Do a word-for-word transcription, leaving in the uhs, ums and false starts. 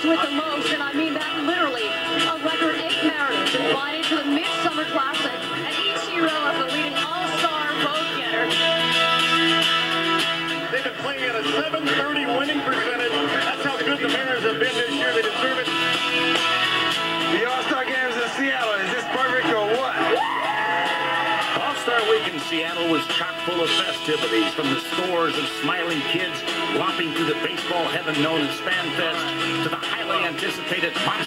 with the most, and I mean that literally. A record eight Mariners invited to the Midsummer Classic, and Ichiro as the leading all-star vote getter. They've been playing at a seven thirty winning percentage. That's how good the Mariners have been this year. They deserve it. The All-Star Games in Seattle. Is this perfect or what? All-Star Week in Seattle was chock full of festivities, from the scores of smiling kids romping through the baseball heaven known as Fan Fest to the highly anticipated monster